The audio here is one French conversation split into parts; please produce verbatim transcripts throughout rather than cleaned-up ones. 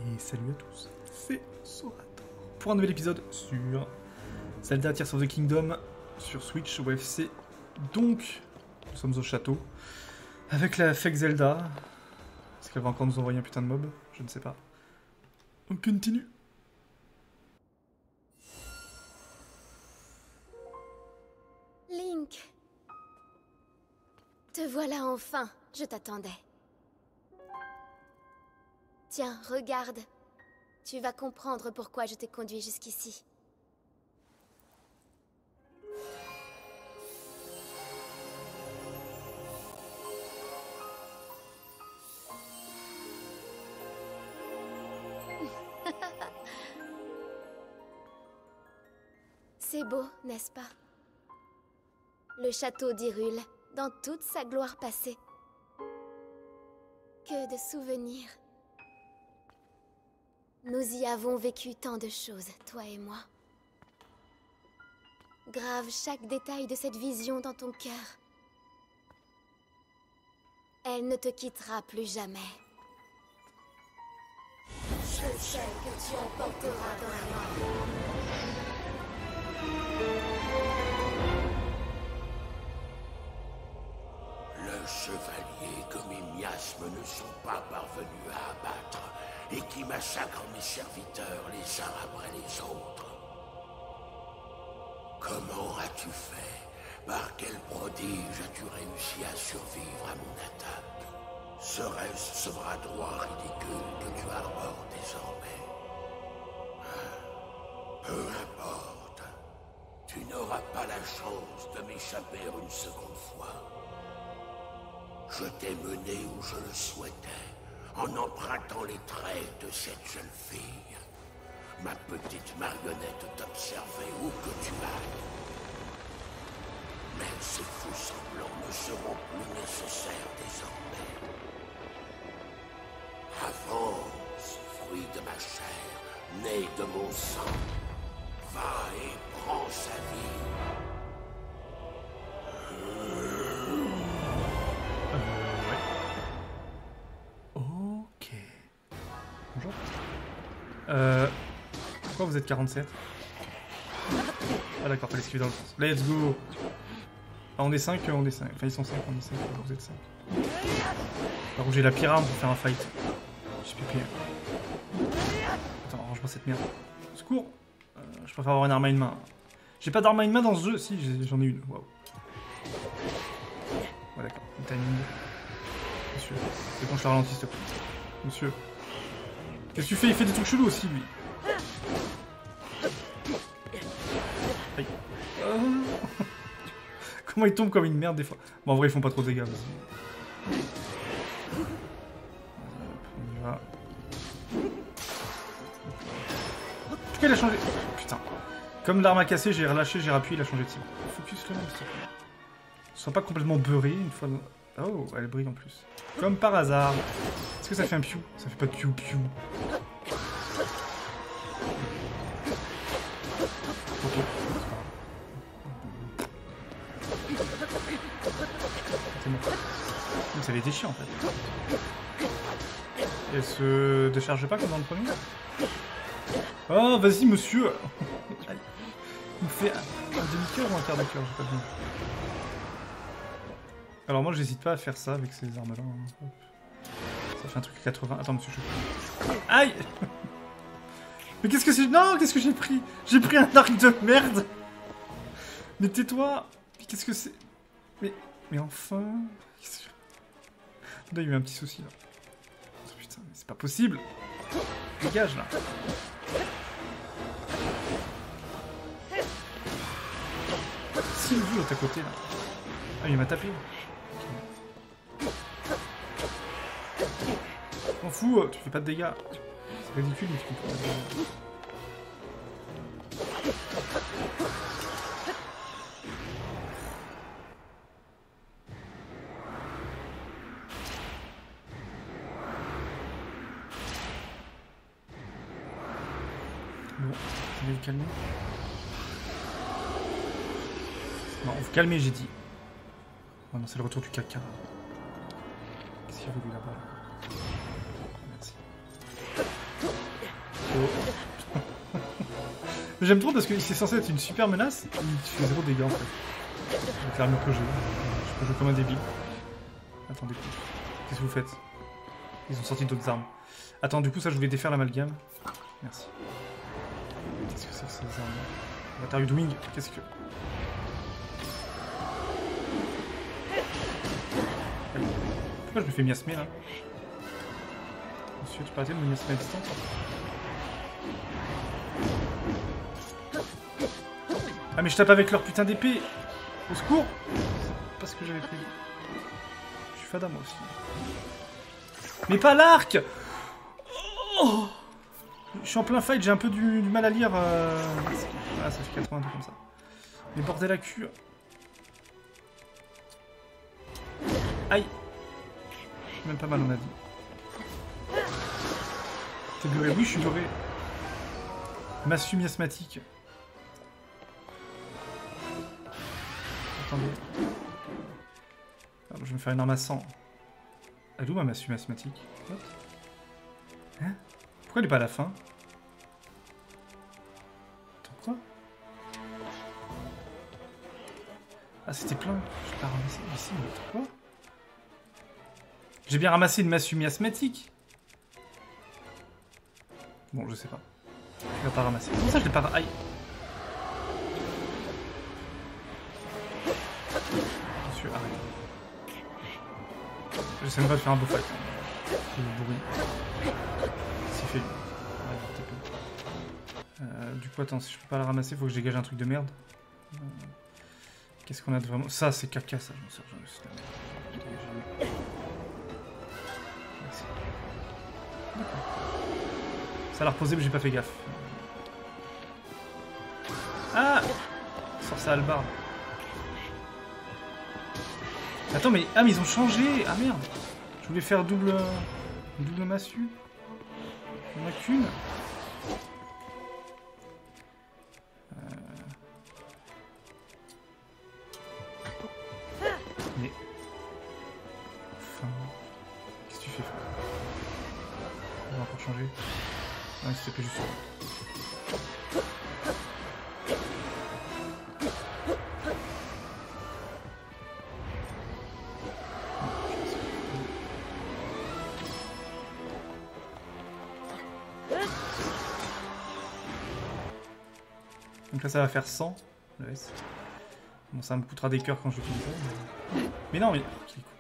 Et salut à tous, c'est Sorator pour un nouvel épisode sur Zelda Tears of the Kingdom sur Switch O F C. Donc, nous sommes au château avec la fake Zelda. Est-ce qu'elle va encore nous envoyer un putain de mob? Je ne sais pas. On continue. Link, te voilà enfin, je t'attendais. Tiens, regarde. Tu vas comprendre pourquoi je t'ai conduit jusqu'ici. C'est beau, n'est-ce pas? Le château d'Hyrule, dans toute sa gloire passée. Que de souvenirs. Nous y avons vécu tant de choses, toi et moi. Grave chaque détail de cette vision dans ton cœur. Elle ne te quittera plus jamais. Je sais que tu emporteras dans la mort. Le chevalier que mes miasmes ne sont pas parvenus à abattre et qui massacre mes serviteurs les uns après les autres. Comment as-tu fait? Par quel prodige as-tu réussi à survivre à mon attaque? Serait-ce ce bras droit ridicule que tu arbores désormais? Peu importe. Tu n'auras pas la chance de m'échapper une seconde fois. Je t'ai mené où je le souhaitais, en empruntant les traits de cette jeune fille. Ma petite marionnette t'observait où que tu ailles. Mais ces faux semblants ne seront plus nécessaires désormais. Avance, fruit de ma chair, né de mon sang. Va et prends sa vie. Bonjour. Euh... Pourquoi vous êtes quarante-sept? Ah d'accord, fallait esquiver dans le sens. Let's go. Ah, on est cinq, on est cinq. Enfin ils sont cinq, on est cinq, vous êtes cinq. Par contre j'ai la pire arme pour faire un fight. J'ai pipi. Attends, range-moi cette merde. Secours. euh, Je préfère avoir une arme à une main. J'ai pas d'arme à une main dans ce jeu. Si, j'en ai une. Waouh. Ouais d'accord, une timing. Monsieur. C'est bon, je te ralentis s'il te plaît. Monsieur. Qu'est-ce que tu fais? Il fait des trucs chelous aussi, lui. Aïe. Euh... Comment il tombe comme une merde des fois? Bon, en vrai, ils font pas trop de dégâts. Vas-y. On y va. Pourquoi il a changé? Putain. Comme l'arme a cassé, j'ai relâché, j'ai rappuyé, il a changé de cible. Focus le même, s'il te plaît. Sois pas complètement beurré une fois. Oh, elle brille en plus. Comme par hasard. Est-ce que ça fait un piou? Ça fait pas de piou piou. Ok. C'est bon. Donc ça les déchire en fait. Et elle se décharge pas comme dans le premier? Oh, vas-y monsieur. Il me fait un demi-cœur ou un quart de cœur, j'ai pas bien. Alors moi j'hésite pas à faire ça avec ces armes là. Hein. Ça fait un truc à quatre-vingts. Attends monsieur, je... Aïe. Mais qu'est-ce que c'est? Non, qu'est-ce que j'ai pris? J'ai pris un arc de merde. Mais tais-toi. Mais qu'est-ce que c'est? Mais... Mais enfin... Là il y a eu un petit souci là. Oh, putain, mais c'est pas possible. Dégage là. Sylvie est à côté là. Ah il m'a tapé. M'en fous, tu fais pas de dégâts. C'est ridicule, mais tu comprends pas de dégâts. Bon, je vais le calmer. Non, vous calmez, j'ai dit. Oh non, c'est le retour du caca. Qu'est-ce qu'il y avait lui là-bas? Merci. J'aime trop parce que c'est censé être une super menace, il fait zéro dégâts en fait. Avec l'armure que j'ai, je peux jouer comme un débile. Attendez, qu'est-ce que vous faites? Ils ont sorti d'autres armes. Attends, du coup ça je voulais défaire l'amalgame. Merci. Qu'est-ce que c'est que ces armes? Batterie de wing, qu'est-ce que... Pourquoi je me fais miasmer là? Monsieur, tu peux arrêter de me miasmer à distance? Ah mais je tape avec leur putain d'épée. Au secours. C'est pas ce que j'avais prévu. Je suis fada moi aussi. Mais pas l'arc. Oh, je suis en plein fight, j'ai un peu du, du mal à lire. Euh... Ah ça fait quatre-vingts comme ça. Mais bordel à cul. Aïe. Je suis même pas mal on a dit. T'es beurré? Oui je suis beurré. Massue miasmatique. Attendez. Alors, je vais me faire une arme à sang. Elle est où ma massue miasmatique? Hein? Pourquoi elle est pas à la fin? Attends quoi? Ah c'était plein. Je l'ai pas ramassé ici, mais attends quoi? J'ai bien ramassé une massue miasmatique. Bon je sais pas. Je vais pas ramasser. Comment ça je l'ai pas... Aïe. Monsieur, arrête. J'essaie même pas de faire un beau fight. C'est le bruit. C'est fait. Euh, du coup, attends, si je peux pas la ramasser, faut que je dégage un truc de merde. Euh, Qu'est-ce qu'on a de vraiment... Ça, c'est caca, ça, je m'en sers jamais. C'est la merde. Merci. Ça a l'air posé, mais j'ai pas fait gaffe. Ah! Sors ça hallebarde. Attends, mais... Ah, mais ils ont changé! Ah, merde! Je voulais faire double... Double massue. Il n'y en a qu'une. Euh... Mais... Enfin... Qu'est-ce que tu fais, frère? On va encore changer. Ouais, s'il te plaît, juste... Donc là ça va faire cent, le S. Bon ça me coûtera des cœurs quand je finis ça. Mais, mais non mais...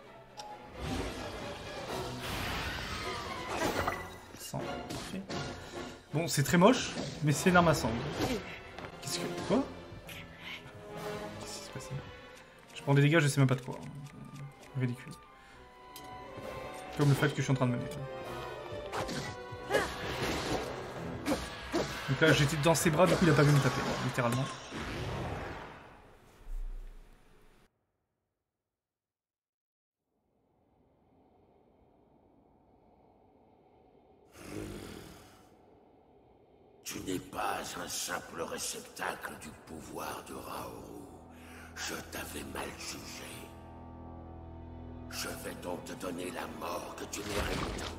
cent, parfait. Bon c'est très moche, mais c'est une arme à cent. Qu'est-ce que... Quoi? Qu'est-ce qui s'est passé? Je prends des dégâts, je sais même pas de quoi. Ridicule. Comme le fait que je suis en train de mener. Donc là j'étais dans ses bras, du coup il a pas vu me taper, littéralement. Tu n'es pas un simple réceptacle du pouvoir de Raoru. Je t'avais mal jugé. Je vais donc te donner la mort que tu mérites.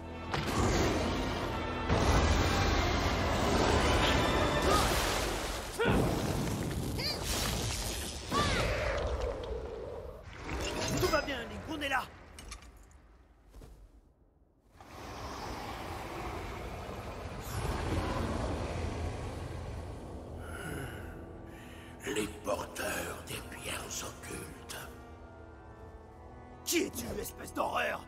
Tout va bien, Link, on est là. Les porteurs des pierres occultes. Qui es-tu, espèce d'horreur?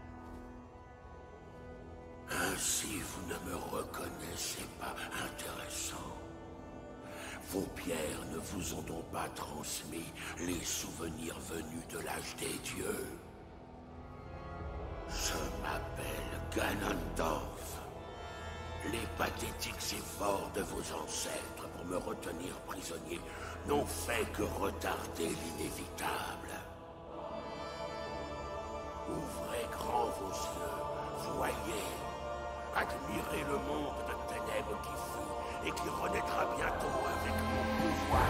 Ainsi vous ne me reconnaissez pas. Intéressant. Vos pierres ne vous ont donc pas transmis les souvenirs venus de l'âge des dieux. Je m'appelle Ganondorf. Les pathétiques efforts de vos ancêtres pour me retenir prisonnier n'ont fait que retarder l'inévitable. Ouvrez grand vos yeux, voyez, admirez le monde de ténèbres qui fut et qui renaîtra bientôt avec mon pouvoir.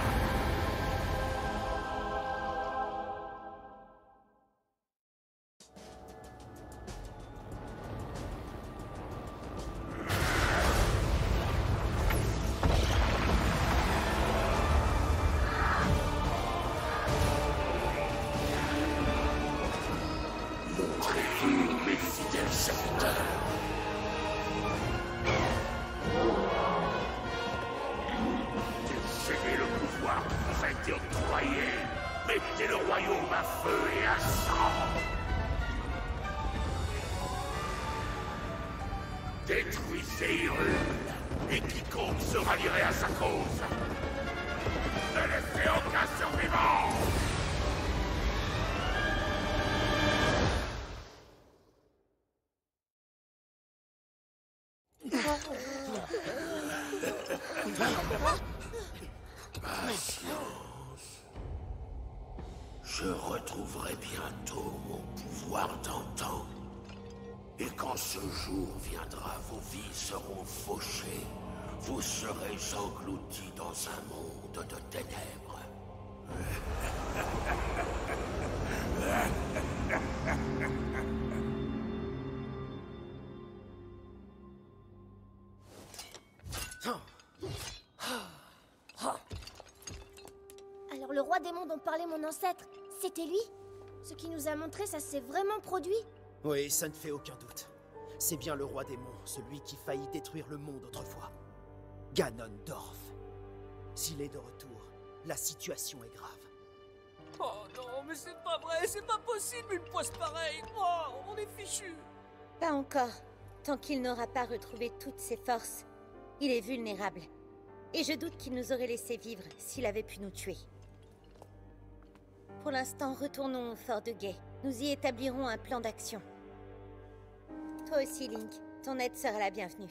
feu et à sang. Détruisez Hyrule, et quiconque se rallierait à sa cause. Ne laissez aucun survivant. Patience. Je retrouverai bientôt mon pouvoir d'antan. Et quand ce jour viendra, vos vies seront fauchées. Vous serez engloutis dans un monde de ténèbres. Alors le roi démon dont parlait mon ancêtre, c'était lui? Ce qui nous a montré, ça s'est vraiment produit? Oui, ça ne fait aucun doute. C'est bien le roi démon, celui qui faillit détruire le monde autrefois. Ganondorf. S'il est de retour, la situation est grave. Oh non, mais c'est pas vrai, c'est pas possible une poisse pareille. Oh, on est fichu. Pas encore. Tant qu'il n'aura pas retrouvé toutes ses forces, il est vulnérable. Et je doute qu'il nous aurait laissé vivre s'il avait pu nous tuer. Pour l'instant, retournons au fort de Guet. Nous y établirons un plan d'action. Toi aussi, Link. Ton aide sera la bienvenue.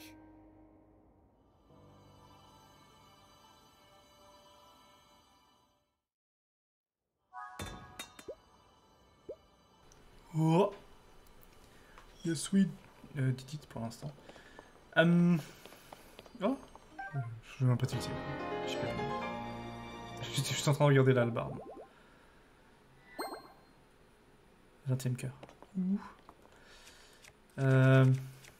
Oh. Le sweet euh, Didit pour l'instant. Um... Oh. Je veux même pas tilter. Je suis J'étais juste en train de regarder l'albarde. vingtième cœur. Ouh. Euh...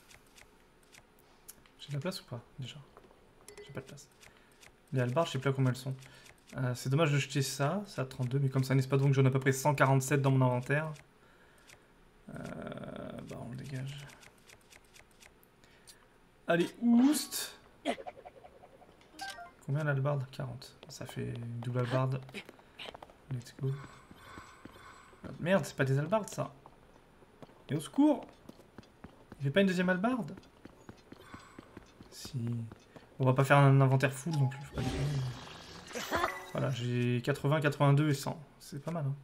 J'ai de la place ou pas déjà? J'ai pas de place. Les albardes, je sais pas combien elles sont. Euh, C'est dommage de jeter ça, ça a trente-deux, mais comme ça n'est pas donc j'en ai à peu près cent quarante-sept dans mon inventaire. Euh, bah on le dégage. Allez, oust. Combien l'albarde? quarante. Ça fait une double albarde. Let's go. Merde, c'est pas des albardes ça. Et au secours. Il fait pas une deuxième albarde? Si. On va pas faire un inventaire full non plus. Faut pas déconner. Voilà, j'ai quatre-vingts, quatre-vingt-deux et cent. C'est pas mal, hein.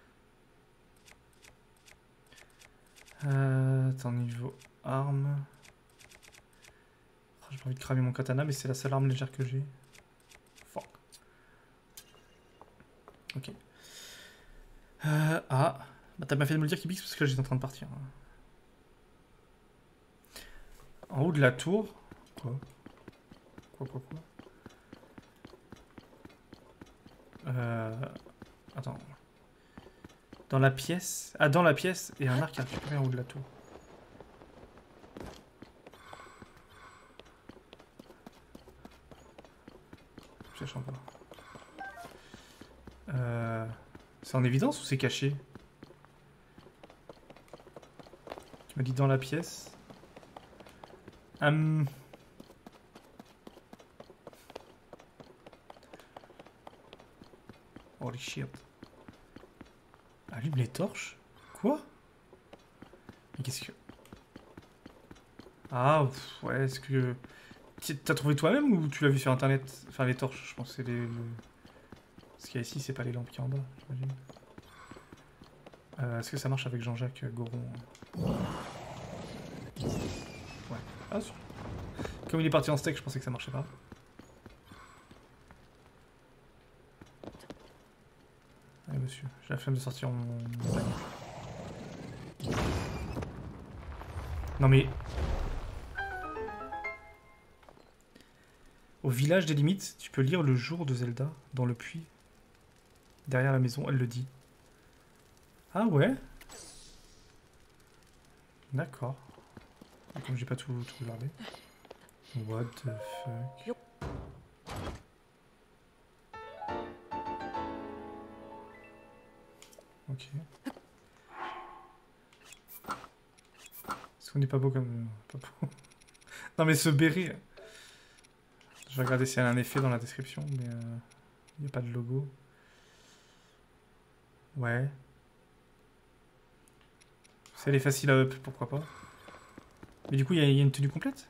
Euh, attends, niveau arme. Oh, j'ai pas envie de cramer mon katana, mais c'est la seule arme légère que j'ai. Fuck. Ok. Euh, ah. Bah, t'as bien fait de me le dire, Kibix, parce que là j'étais en train de partir. En haut de la tour. Quoi? Quoi, quoi, quoi? Euh... Attends. Dans la pièce. Ah, dans la pièce, et un arc à récupérer en haut de la tour. Je cherche encore. Euh... C'est en évidence ou c'est caché? Tu m'as dit dans la pièce. Hum... Holy shit. Allume les torches? Quoi? Mais qu'est-ce que... Ah, pff, ouais, est-ce que... T'as trouvé toi-même ou tu l'as vu sur internet? Enfin, les torches, je pense que c'est les... Le... Ce qu'il y a ici, c'est pas les lampes qui sont en bas, j'imagine. Euh, est-ce que ça marche avec Jean-Jacques Goron? Ouais. Ah, sûr. Comme il est parti en steak, je pensais que ça marchait pas. Allez, monsieur, j'ai la flemme de sortir mon... Non mais... Au village des limites, tu peux lire le jour de Zelda dans le puits. Derrière la maison, elle le dit. Ah ouais? D'accord. Comme j'ai pas tout, tout regardé. What the fuck? Ok. Est-ce qu'on n'est pas beau comme... Pas beau. Non mais ce béret... Je vais regarder s'il y a un effet dans la description, mais il euh, n'y a pas de logo. Ouais. Si elle est facile à up, pourquoi pas. Mais du coup, il y, y a une tenue complète?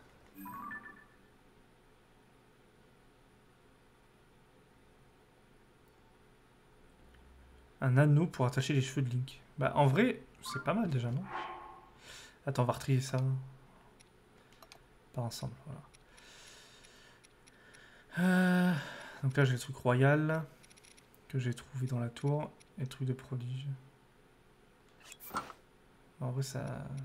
Un anneau pour attacher les cheveux de Link. Bah, en vrai, c'est pas mal déjà, non? Attends, on va retrier ça. Pas ensemble, voilà. Euh... Donc là, j'ai le truc royal que j'ai trouvé dans la tour. Et le truc de prodige. En vrai, ça...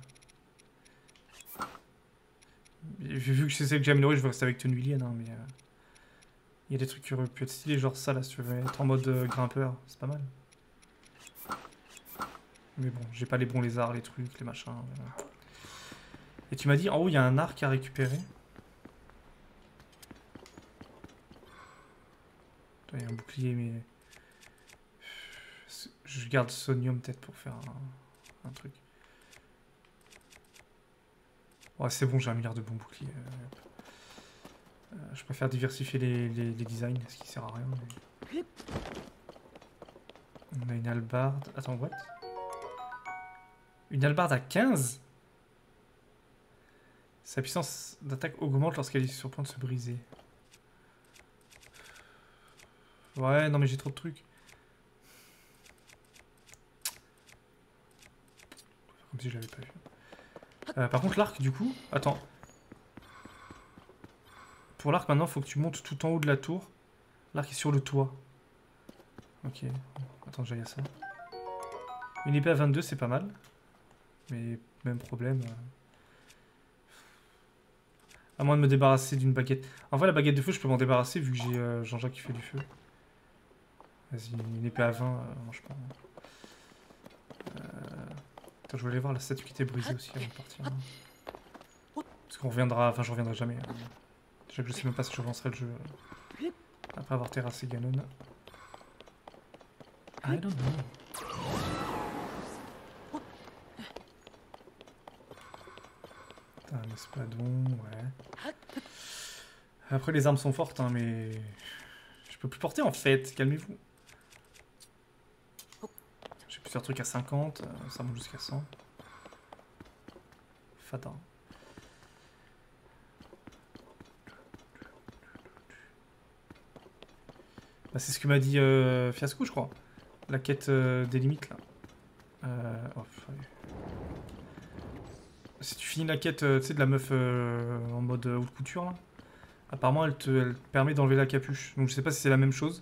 Vu que c'est celle que j'ai amélioré, je vais rester avec tenue Lilienne, hein, mais... Euh... Il y a des trucs qui auraient pu être stylés, genre ça, là, si tu veux être en mode euh, grimpeur. C'est pas mal. Mais bon, j'ai pas les bons lézards, les trucs, les machins. Voilà. Et tu m'as dit, en haut, il y a un arc à récupérer. Il y a un bouclier, mais... Je garde Sonium peut-être pour faire un, un truc. Ouais, c'est bon, j'ai un milliard de bons boucliers. Euh, je préfère diversifier les, les, les designs, ce qui sert à rien. Mais... On a une hallebarde. Attends, what? Une hallebarde à quinze? Sa puissance d'attaque augmente lorsqu'elle est sur le point de se briser. Ouais, non mais j'ai trop de trucs. Comme si je l'avais pas vu. Euh, par contre, l'arc, du coup... Attends. Pour l'arc, maintenant, il faut que tu montes tout en haut de la tour. L'arc est sur le toit. Ok. Attends, j'aille à ça. Une épée à vingt-deux, c'est pas mal. Mais même problème. Euh... À moins de me débarrasser d'une baguette. En vrai, la baguette de feu, je peux m'en débarrasser vu que j'ai euh, Jean-Jacques qui fait du feu. Vas-y, une épée à vingt, euh, moi je prends. Euh... Attends, je voulais aller voir la statue qui était brisée aussi avant de partir. Hein. Parce qu'on reviendra, enfin je reviendrai jamais. Hein. Déjà que je sais même pas si je relancerai le jeu. Euh, après avoir terrassé Ganon. I don't know. Un espadon, ouais. Après les armes sont fortes, hein, mais... Je peux plus porter en fait, calmez-vous. J'ai plusieurs trucs à cinquante, euh, ça monte jusqu'à cent. Fata. Bah, c'est ce que m'a dit euh, Fiasco, je crois. La quête euh, des limites, là. Euh... Oh, si tu finis la quête, euh, tu sais, de la meuf euh, en mode haute couture, là. Apparemment, elle te, elle te permet d'enlever la capuche. Donc, je sais pas si c'est la même chose.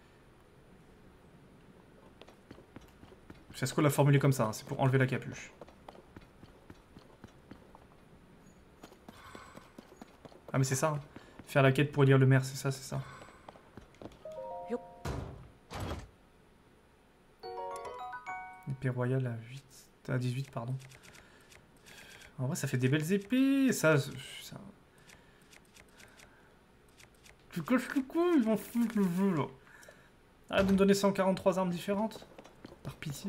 Fiasco l'a formulé comme ça, hein, c'est pour enlever la capuche. Ah, mais c'est ça. Hein. Faire la quête pour lire le maire, c'est ça, c'est ça. Épée royale à huit, à dix-huit, pardon. En vrai, ça fait des belles épées. Ça, ça... Tu coches le coup, ils vont foutre le jeu, là. Arrête de me donner cent quarante-trois armes différentes. Par pitié.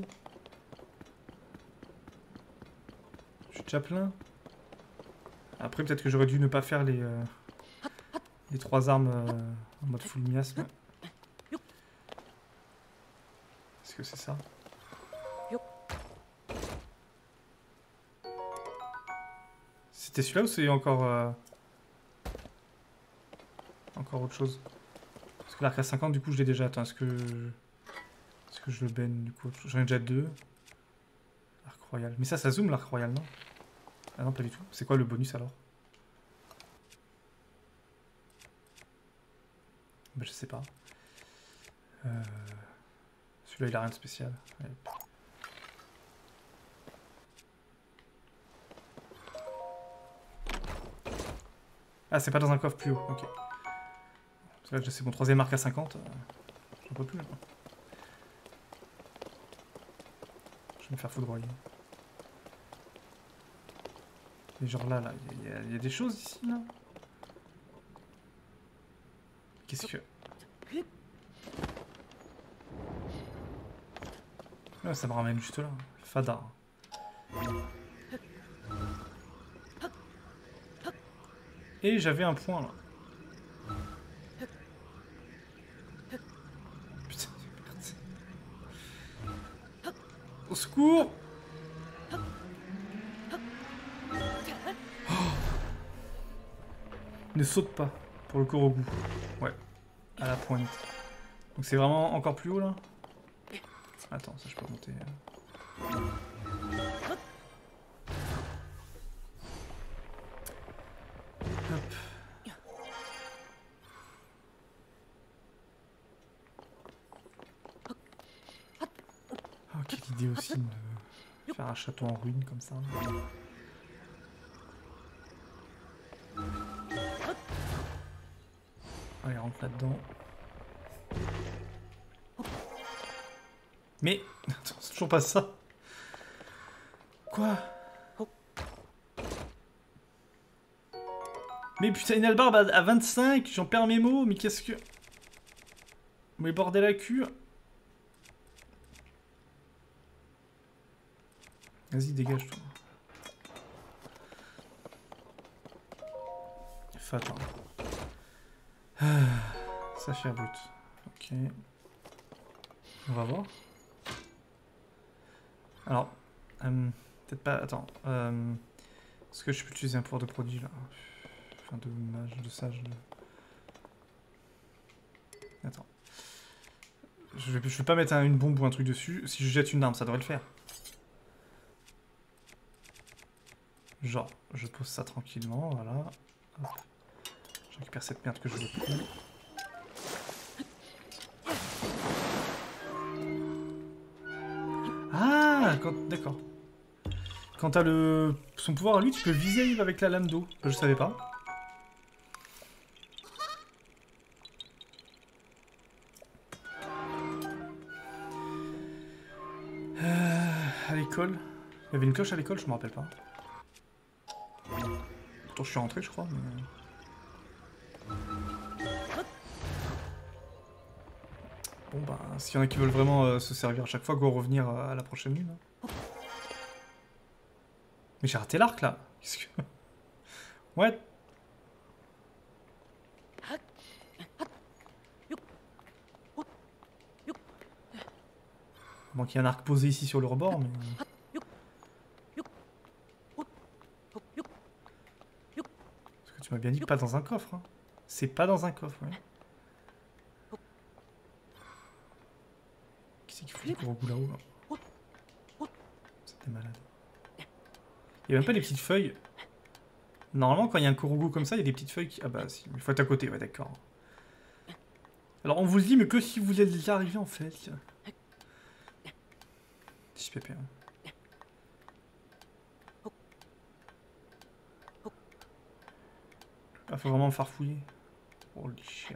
Je suis déjà plein. Après, peut-être que j'aurais dû ne pas faire les... Euh, les trois armes euh, en mode full miasme. Est-ce que c'est ça? C'était celui-là ou c'est encore... Euh... Encore autre chose? Parce que l'arc à cinquante, du coup, je l'ai déjà. Attends, est-ce que... Est-ce que je le baigne, du coup? J'en ai déjà deux. Arc royal. Mais ça, ça zoome, l'arc royal, non? Ah non, pas du tout. C'est quoi le bonus, alors? Bah, je sais pas. Euh... Celui-là, il a rien de spécial. Allez. Ah, c'est pas dans un coffre plus haut, ok. Parce que là, c'est mon troisième arc à cinquante. Euh, J'en peux plus. Là. Je vais me faire foudroyer. Et genre là, là, il y, y, y a des choses ici, là. Qu'est-ce que... Ah, ça me ramène juste là. Fada. Et j'avais un point là. Putain, merde. Au secours! Ne saute pas pour le Korogu. Ouais, à la pointe. Donc c'est vraiment encore plus haut là. Attends, ça je peux monter. Hop. Oh, quelle idée aussi de faire un château en ruine comme ça. Allez, rentre là-dedans. Mais... Attends, c'est toujours pas ça. Quoi? Mais putain, une albarbe à vingt-cinq, j'en perds mes mots, mais qu'est-ce que... Mais bordel à cul. Vas-y, dégage-toi. Fais attends. Ah, ça fait brut. Ok. On va voir. Alors, euh, peut-être pas... Attends. Euh, Est-ce que je peux utiliser un pouvoir de produit, là? Enfin, de mage, de sage, de... Attends. Je vais, je vais pas mettre un, une bombe ou un truc dessus. Si je jette une arme, ça devrait le faire. Genre, je pose ça tranquillement, voilà. Hop. Je récupère cette merde que je veux plus. Ah, d'accord. Quand t'as le... son pouvoir à lui, tu peux viser avec la lame d'eau. Je savais pas. Euh, à l'école. Il y avait une cloche à l'école, je me rappelle pas. Pourtant je suis rentré, je crois. Mais... Bon bah, s'il y en a qui veulent vraiment euh, se servir à chaque fois, go revenir euh, à la prochaine lune. Hein. Mais j'ai raté l'arc là. Qu'est-ce que... Ouais. Bon, qu'il y a un arc posé ici sur le rebord, mais... Parce que tu m'as bien dit pas dans un coffre. Hein. C'est pas dans un coffre, ouais. Qui c'est qui fout du Korogu là-haut là? C'était malade. Il n'y a même pas des petites feuilles. Normalement, quand il y a un Korogu comme ça, il y a des petites feuilles qui... Ah bah si, il faut être à côté, ouais d'accord. Alors on vous le dit, mais que si vous êtes déjà arrivé en fait. Si P P. Hein. Ah, faut vraiment me farfouiller. Holy shit.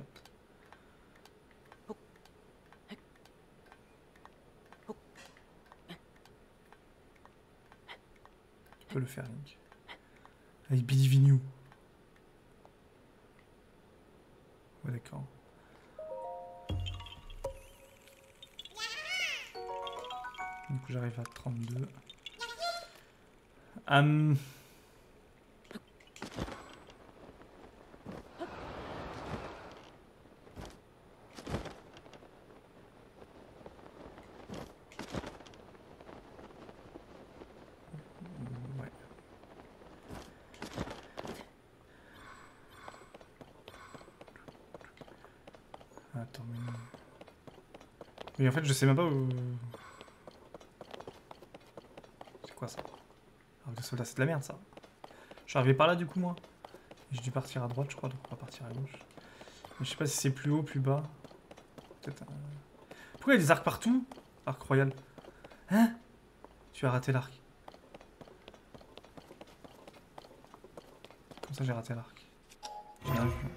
Tu peux le faire, Link. Avec Believe in You. Ouais, d'accord. Du coup, j'arrive à trente-deux. Um... Ouais. Attends, mais... Mais en fait, je sais même pas où... C'est quoi ça? Alors, le soldat, c'est de la merde, ça. Je suis arrivé par là, du coup, moi. J'ai dû partir à droite, je crois, donc on va partir à gauche. Mais je sais pas si c'est plus haut, plus bas. Peut-être un... Pourquoi il y a des arcs partout? Arc royal. Hein? Tu as raté l'arc. Comme ça, j'ai raté l'arc. J'y arrive plus.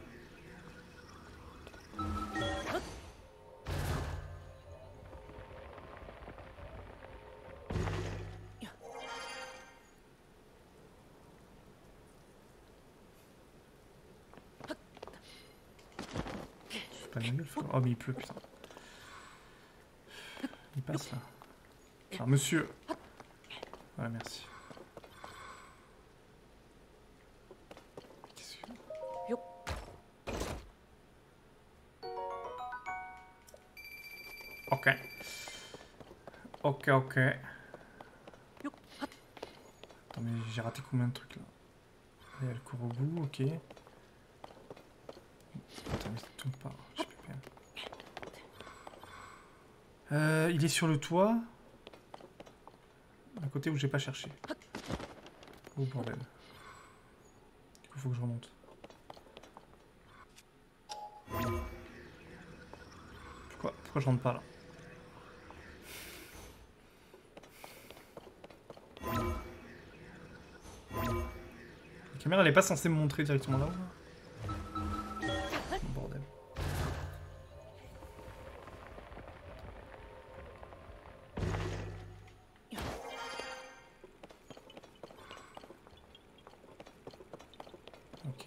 Oh mais il pleut, putain. Il passe là. Alors monsieur. Voilà, merci. Qu'est-ce que... Ok. Ok, ok. Attends mais j'ai raté combien de trucs là? Il y a le Korogu, ok. tourne pas. G P P. Euh, il est sur le toit. À côté où j'ai pas cherché. Oh bordel. Du coup, faut que je remonte. Pourquoi, pourquoi je rentre pas là? La caméra elle est pas censée me montrer directement là-haut. Oh, bordel. Ok.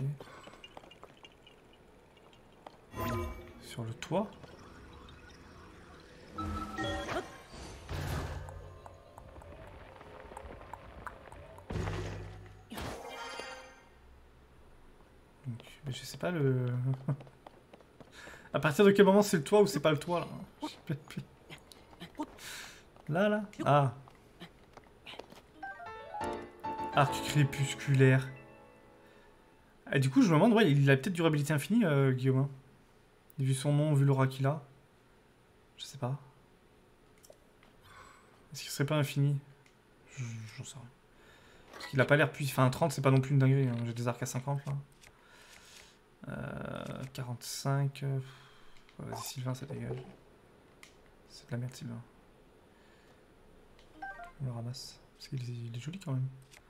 Sur le toit. Donc, mais je sais pas le... À partir de quel moment c'est le toit ou c'est pas le toit là? Je sais pas depuis. Là là. Ah. Arc crépusculaire. Et du coup, je me demande, ouais, il a peut-être durabilité infinie, euh, Guillaume. Vu son nom, vu l'aura qu'il a. Je sais pas. Est-ce qu'il serait pas infini? J'en sais rien. Parce qu'il a pas l'air puissant. Enfin, trente, c'est pas non plus une dinguerie. Hein. J'ai des arcs à cinquante, là. Euh, quarante-cinq. Euh... Ouais, vas-y, Sylvain, ça dégage. C'est de la merde, Sylvain. On le ramasse. Parce qu'il est, il est joli, quand même.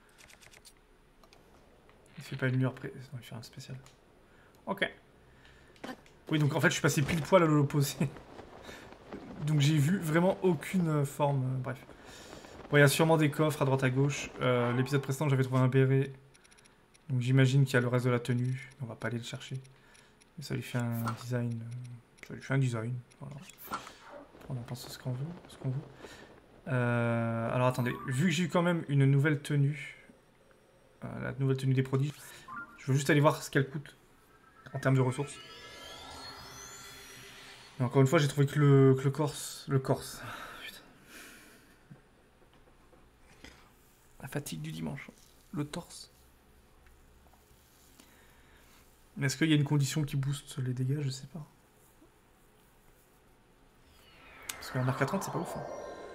Il fait pas une lueur près. Non, il fait un spécial. Ok. Oui, donc en fait, je suis passé pile poil à l'opposé. Donc j'ai vu vraiment aucune forme. Euh, bref. Bon, il y a sûrement des coffres à droite à gauche. Euh, L'épisode précédent, j'avais trouvé un béret. Donc j'imagine qu'il y a le reste de la tenue. On va pas aller le chercher. Mais ça lui fait un design. Euh, ça lui fait un design. Voilà. On en pense ce qu'on veut. Ce qu'on veut. Euh, alors attendez. Vu que j'ai eu quand même une nouvelle tenue. Euh, la nouvelle tenue des prodiges. Je veux juste aller voir ce qu'elle coûte. En termes de ressources. Et encore une fois, j'ai trouvé que le, que le corse... Le corse... Putain. La fatigue du dimanche. Le torse. Est-ce qu'il y a une condition qui booste les dégâts? Je sais pas. Parce qu'un arc à trente, c'est pas ouf. Hein.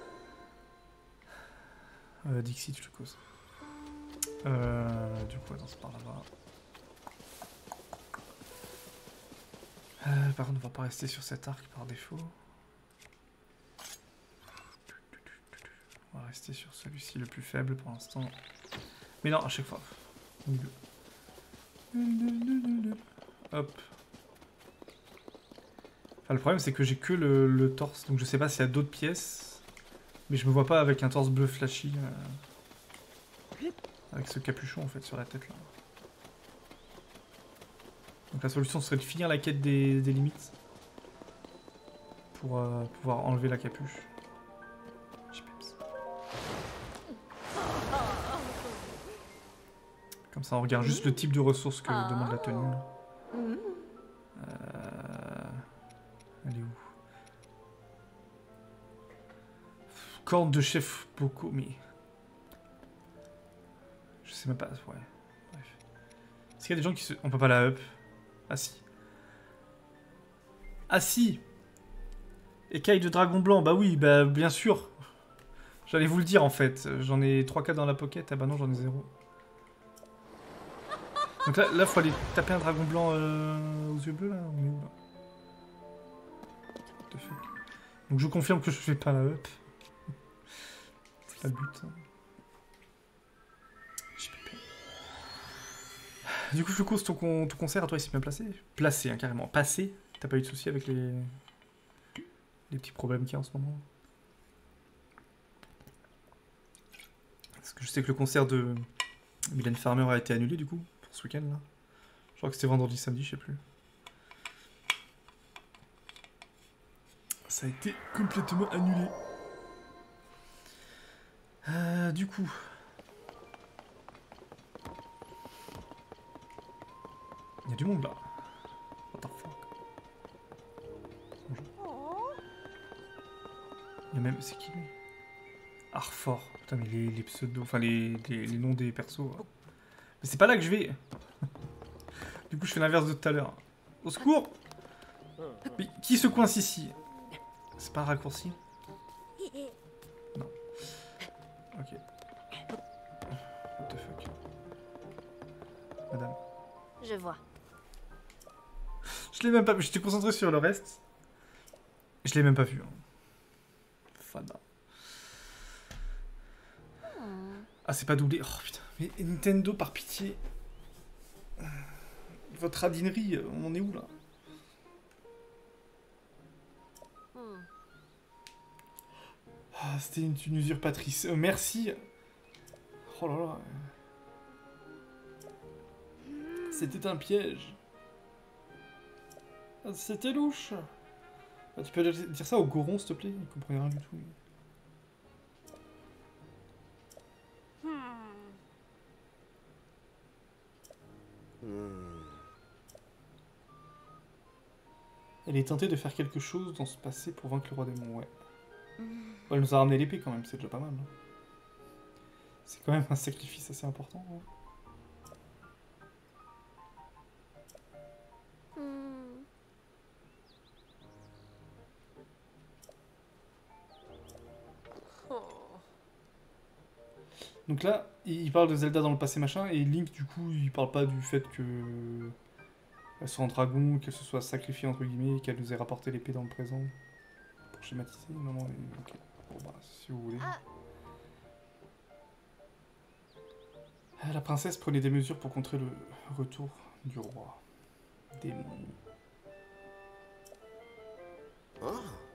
Euh, Dixie, tu le causes. Euh, du coup, attends, c'est par là-bas. Euh, par contre, on va pas rester sur cet arc par défaut. On va rester sur celui-ci le plus faible pour l'instant. Mais non, à chaque fois. Au milieu. Hop. Enfin, le problème, c'est que j'ai que le, le torse, donc je sais pas s'il y a d'autres pièces. Mais je me vois pas avec un torse bleu flashy. Euh, avec ce capuchon, en fait, sur la tête, là. Donc la solution serait de finir la quête des, des limites pour euh, pouvoir enlever la capuche. Comme ça on regarde juste le type de ressources que demande la tenue. Euh... Elle est où? Corne de chef Boko, mais... Je sais même pas, ouais. Bref. Est-ce qu'il y a des gens qui se... On peut pas la up? Ah si. Ah si. Écaille de dragon blanc, bah oui, bah bien sûr. J'allais vous le dire en fait. J'en ai trois quatre dans la pocket, ah bah non j'en ai zéro. Donc là, là faut aller taper un dragon blanc euh, aux yeux bleus là, on est où là? What the fuck. Donc je confirme que je fais pas la up. C'est pas le but. Hein. Du coup, Flucos, ton, con, ton concert à toi, il s'est bien placé? Placé, hein, carrément. Passé? T'as pas eu de soucis avec les... les petits problèmes qu'il y a en ce moment? Parce que je sais que le concert de Mylène Farmer a été annulé, du coup, pour ce week-end, là. Je crois que c'était vendredi, samedi, je sais plus. Ça a été complètement annulé. Euh, du coup... Il y a du monde là. What the fuck. Bonjour. Il y a même... C'est qui lui? Arfort. Putain mais les, les pseudos... Enfin les, les, les noms des persos. Hein. Mais c'est pas là que je vais. Du coup je fais l'inverse de tout à l'heure. Au secours. Mais qui se coince ici? C'est pas un raccourci? Non. Ok. What the fuck? Madame. Je vois. Je l'ai même pas vu, j'étais concentré sur le reste. Je l'ai même pas vu. Hein. Fada. Ah, c'est pas doublé. Oh putain. Mais Nintendo, par pitié. Votre radinerie, on en est où là? Ah, c'était une, une usurpatrice. Euh, merci. Oh là là. C'était un piège. Ah, c'était louche. Ah, tu peux dire ça au Goron, s'il te plaît? Il comprenait rien du tout. Elle est tentée de faire quelque chose dans ce passé pour vaincre le roi démon, ouais. Bon, elle nous a ramené l'épée quand même, c'est déjà pas mal. Hein. C'est quand même un sacrifice assez important. Hein. Donc là, il parle de Zelda dans le passé machin, et Link du coup, il parle pas du fait que elle soit en dragon, qu'elle se soit sacrifiée entre guillemets, qu'elle nous ait rapporté l'épée dans le présent. Pour schématiser, non, non, ok. Bon bah, si vous voulez. Ah. La princesse prenait des mesures pour contrer le retour du roi. Démon. Oh.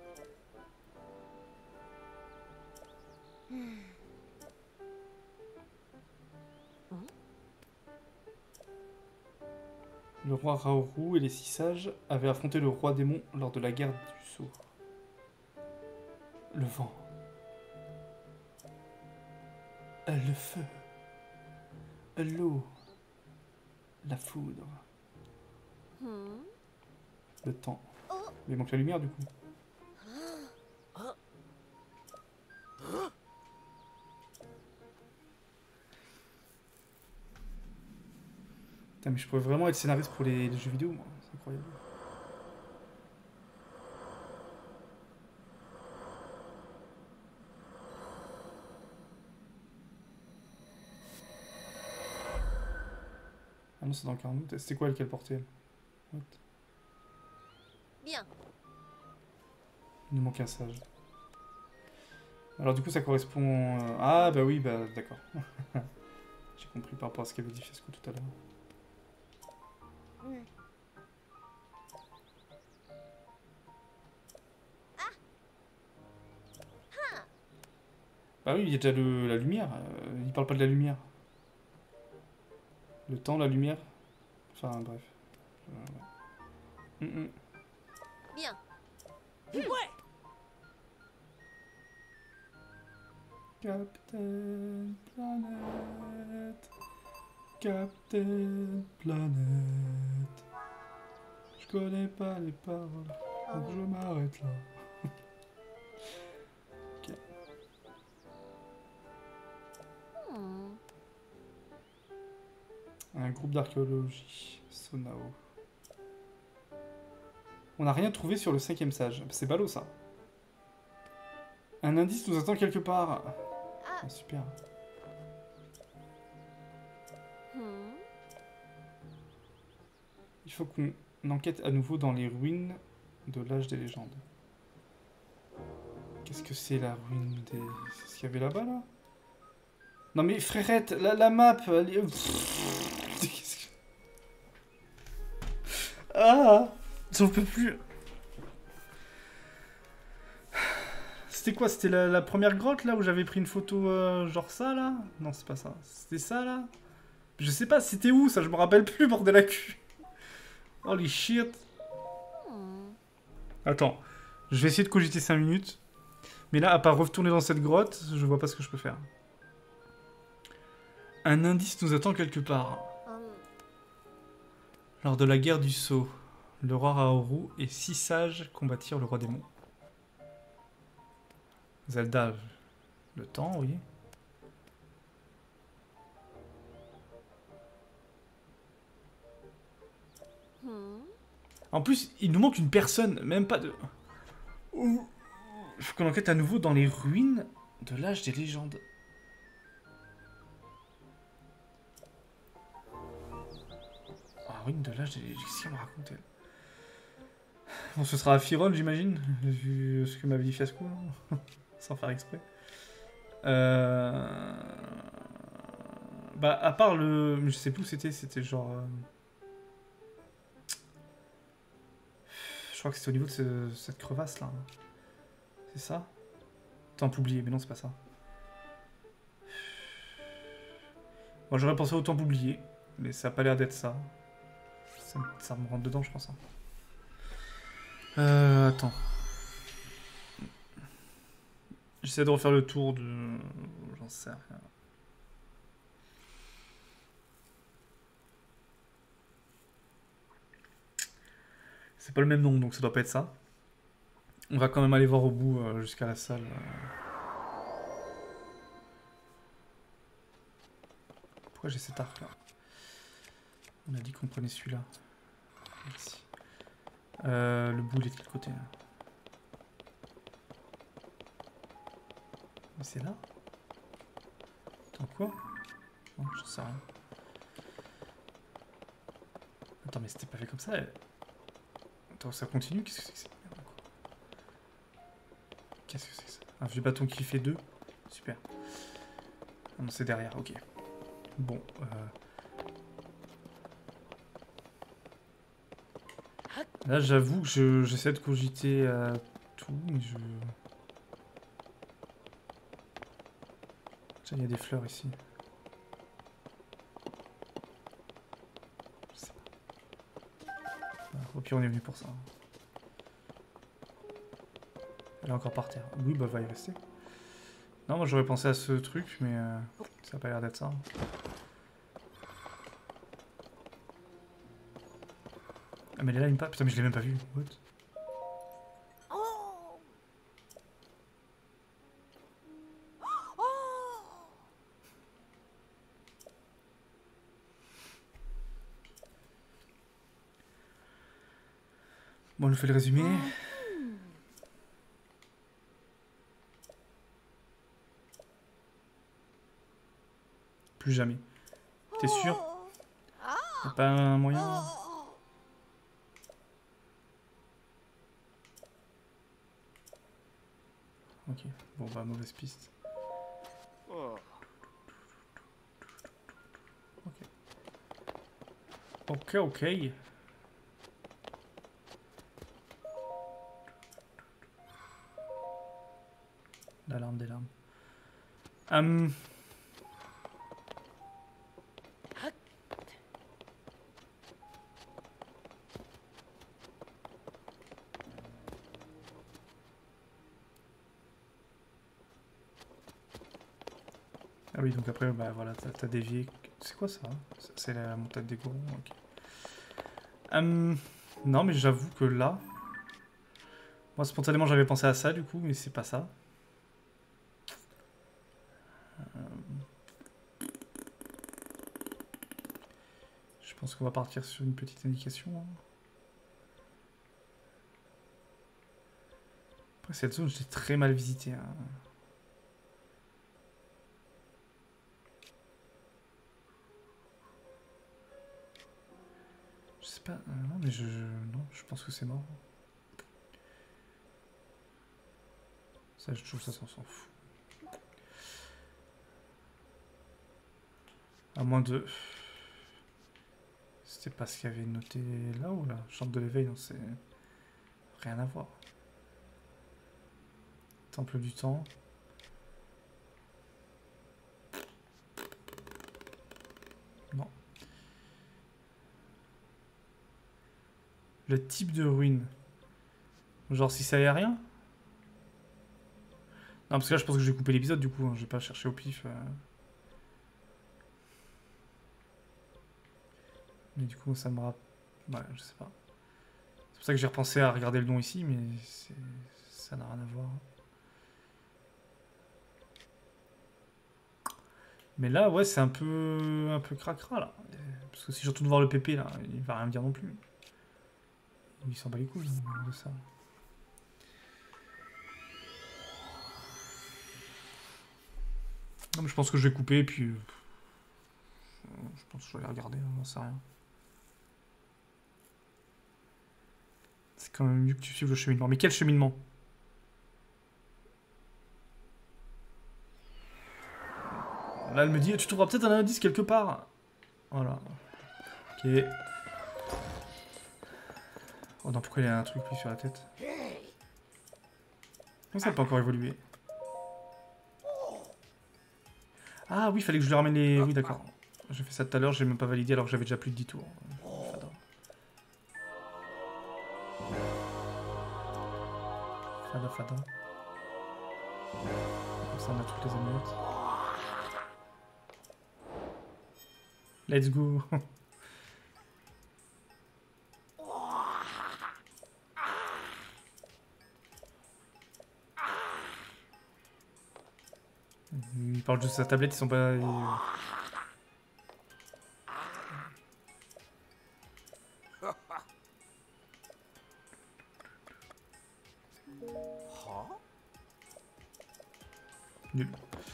Hmm. Le roi Raoru et les six sages avaient affronté le roi démon lors de la guerre du sceau. Le vent. Le feu. L'eau. La foudre. Hmm. Le temps. Oh. Mais il manque la lumière du coup. Putain, mais je pourrais vraiment être scénariste pour les, les jeux vidéo, moi. C'est incroyable. Ah non, c'est dans quarante minutes. C'était quoi elle qu'elle portait? What? Bien. Il nous manque un sage. Alors du coup ça correspond... euh, Ah bah oui, bah d'accord. J'ai compris par rapport à ce qu'avait dit Fiasco tout à l'heure. Hmm. Bah oui, il y a déjà le, la lumière. Euh, il parle pas de la lumière. Le temps, la lumière. Enfin bref. Euh, ouais. Mm -mm. Bien. Ouais. Captain Planet. Captain Planet. Je connais pas les paroles. Donc je m'arrête là. Ok. Hmm. Un groupe d'archéologie. Sonao. On n'a rien trouvé sur le cinquième sage. C'est ballot ça. Un indice nous attend quelque part. Ah, super. Hmm. Il faut qu'on enquête à nouveau dans les ruines de l'âge des légendes. Qu'est-ce que c'est la ruine des... C'est ce qu'il y avait là-bas là? Non mais frérette, la, la map, elle est... Qu'est-ce que... Ah, j'en peux plus. C'était quoi? C'était la, la première grotte là où j'avais pris une photo euh, genre ça là? Non, c'est pas ça. C'était ça là? Je sais pas, c'était où ça? Je me rappelle plus, bordel la cul. Holy shit. Attends, je vais essayer de cogiter cinq minutes. Mais là, à part retourner dans cette grotte, je vois pas ce que je peux faire. Un indice nous attend quelque part. Um. Lors de la guerre du sceau, le roi Raoru et six sages combattirent le roi démon. Zelda, le temps, oui. Hmm. En plus, il nous manque une personne, même pas de... Il faut qu'on enquête à nouveau dans les ruines de l'âge des légendes. Ah, ruines de l'âge des légendes, qu'est-ce qu'elle me raconte, elle? Bon, ce sera à Firol, j'imagine, vu ce que m'avait dit Fiasco, sans faire exprès. Euh... Bah, à part le... Je sais plus où c'était, c'était genre... Euh... Je crois que c'était au niveau de ce... cette crevasse, là. C'est ça? Temple oublié, mais non, c'est pas ça. Moi, j'aurais pensé au temple oublié, mais ça a pas l'air d'être ça. ça. Ça me rentre dedans, je pense. Hein. Euh, attends. J'essaie de refaire le tour de... J'en sais rien. C'est pas le même nom, donc ça doit pas être ça. On va quand même aller voir au bout, euh, jusqu'à la salle. Pourquoi j'ai cet arc là? On a dit qu'on prenait celui-là. Merci. Euh, le bout il est de quel côté là? Mais c'est là? Attends quoi? Non, j'en sais rien. Attends, mais c'était pas fait comme ça. Elle... Attends, ça continue? Qu'est-ce que c'est que ça? Qu'est-ce que c'est que ça? Un vieux bâton qui fait deux? Super. Non, c'est derrière, ok. Bon, euh... là, j'avoue que j'essaie de cogiter à tout, mais je... Tiens, il y a des fleurs ici. Je sais pas. Ah, au pire, on est venu pour ça. Elle est encore par terre. Oui, bah, va y rester. Non, moi, j'aurais pensé à ce truc, mais euh, ça a pas l'air d'être ça. Ah, mais elle est là, une pas. Putain, mais je l'ai même pas vu. What? Bon, on nous fait le résumé. Plus jamais. T'es sûr? Y'a pas un moyen? Ok, bon bah mauvaise piste. Ok. Ok, ok. L'alarme des larmes. Hum... Ah oui, donc après, bah voilà, t'as dévié. C'est quoi ça? C'est la montagne des Gorons, ok. Hum, non, mais j'avoue que là... Moi, spontanément, j'avais pensé à ça, du coup, mais c'est pas ça. Hum... Je pense qu'on va partir sur une petite indication. Hein. Après, cette zone, je l'ai très mal visitée. Hein. Pas... Euh, non, mais je, je... Non, je pense que c'est mort. Ça, je trouve ça, ça s'en fout. À moins de... C'était pas ce qu'il y avait noté là ou là? Chambre de l'éveil, non, c'est... Rien à voir. Temple du temps. Non. Le type de ruine. Genre si ça y a rien? Non, parce que là je pense que je vais couper l'épisode du coup, hein. Je vais pas chercher au pif. Euh... Mais du coup ça me rappelle... Ouais, je sais pas. C'est pour ça que j'ai repensé à regarder le nom ici, mais ça n'a rien à voir. Mais là, ouais, c'est un peu... un peu cracra, là. Parce que si je retourne voir le P P, là, il va rien me dire non plus. Il s'en bat les couilles de ça. Non, mais je pense que je vais couper et puis... Euh, je pense que je vais aller regarder, hein, j'en sais rien. C'est quand même mieux que tu suives le cheminement. Mais quel cheminement? Là, elle me dit, tu trouveras peut-être un indice quelque part. Voilà. Ok. Oh non, pourquoi il y a un truc pris sur la tête? Ça n'a pas encore évolué. Ah oui, il fallait que je lui ramène les... Oui, d'accord. J'ai fait ça tout à l'heure, j'ai même pas validé alors que j'avais déjà plus de dix tours. Fada. Fada, fada. Comme ça, on a toutes les amulettes. Let's go. Il parle juste de sa tablette, ils sont pas... Nul.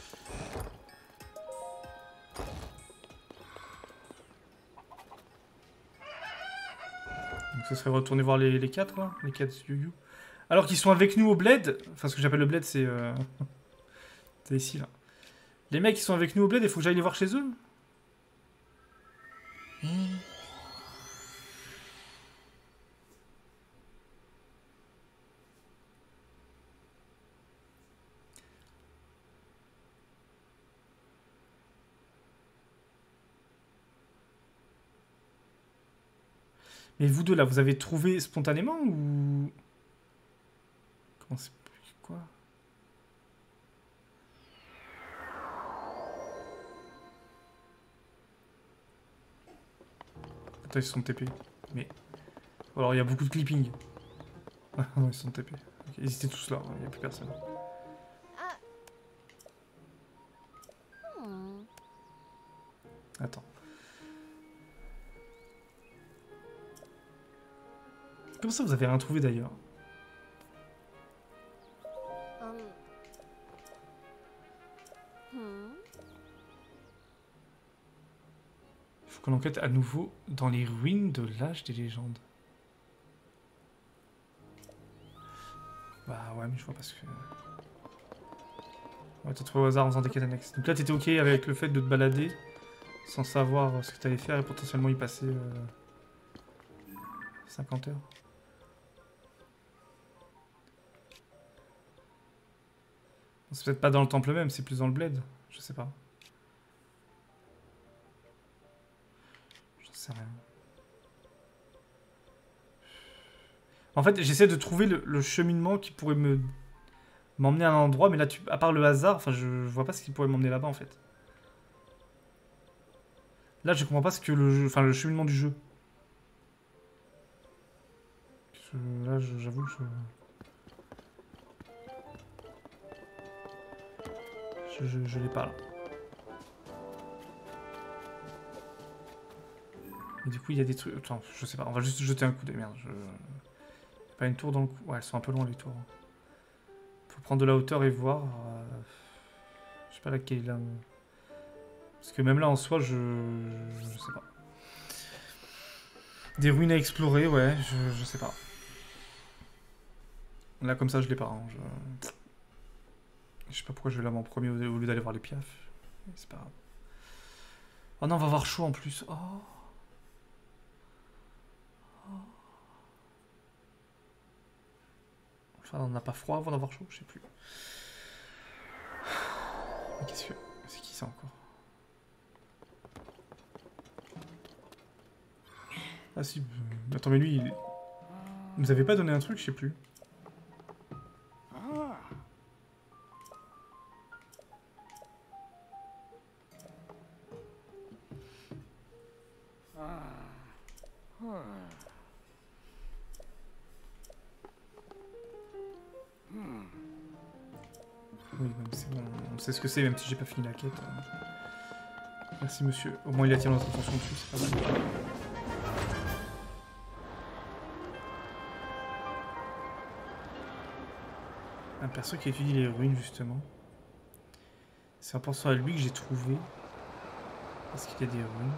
Donc ça serait retourner voir les, les quatre, là, les quatre you-you. Alors qu'ils sont avec nous au bled, enfin ce que j'appelle le bled c'est... Euh... c'est ici là. Les mecs qui sont avec nous au bled, il faut que j'aille les voir chez eux. Mmh. Mais vous deux là, vous avez trouvé spontanément ou... Comment c'est... Quoi? Attends, ils se sont T P. Mais... Alors il y a beaucoup de clipping. Ah non, ils se sont T P. Okay, ils étaient tous là, il n'y a plus personne. Ah. Hmm. Attends. Comment ça vous avez rien trouvé d'ailleurs? Um. Hmm. Il faut qu'on enquête à nouveau dans les ruines de l'âge des légendes. Bah ouais, mais je vois pas ce que... Ouais, t'as trouvé au hasard en faisant des quêtes annexes. Donc là, t'étais ok avec le fait de te balader sans savoir ce que t'allais faire et potentiellement y passer euh... cinquante heures. C'est peut-être pas dans le temple même, c'est plus dans le bled. Je sais pas. J'en sais rien. En fait, j'essaie de trouver le, le cheminement qui pourrait me m'emmener à un endroit, mais là, tu, à part le hasard, enfin, je, je vois pas ce qui pourrait m'emmener là-bas, en fait. Là, je comprends pas ce que le jeu, enfin, le cheminement du jeu. Je, là, j'avoue que je... Je, je, je l'ai pas là. Et du coup, il y a des trucs... Attends, je sais pas, on va juste jeter un coup de merde. Je... Pas une tour dans le coup. Ouais, elles sont un peu loin les tours. Faut prendre de la hauteur et voir. Euh... Je sais pas laquelle est là. Parce que même là en soi, je... je sais pas. Des ruines à explorer, ouais, je, je sais pas. Là comme ça, je l'ai pas. Hein. Je... je sais pas pourquoi je vais là en premier au lieu d'aller voir les piafs. C'est pas grave. Oh non, on va avoir chaud en plus. Oh. Oh. Enfin, on n'a pas froid avant d'avoir chaud, je sais plus. Mais qu'est-ce que... C'est qui ça encore? Ah si... Euh... Attends, mais lui, il... il nous avait pas donné un truc, je sais plus. Oui, c'est bon, on sait ce que c'est, même si j'ai pas fini la quête. Merci monsieur, au moins il attire notre attention dessus, c'est pas mal. Un perso qui étudie les ruines, justement. C'est en pensant à lui que j'ai trouvé. Est-ce qu'il y a des ruines?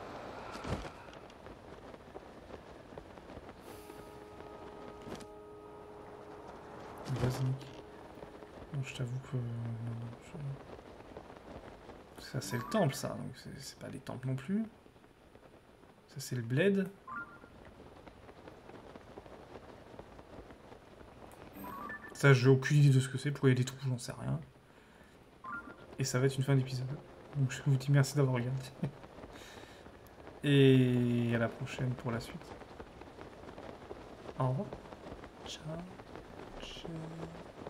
Vas-y, Nick. Non, je t'avoue que... non, non, je... Ça, c'est le temple, ça. Donc, c'est pas des temples non plus. Ça, c'est le bled. Ça, j'ai aucune idée de ce que c'est. Pourquoi il y a des trous, j'en sais rien. Et ça va être une fin d'épisode. Donc, je vous dis merci d'avoir regardé. Et à la prochaine pour la suite. Au revoir. Ciao. Ciao.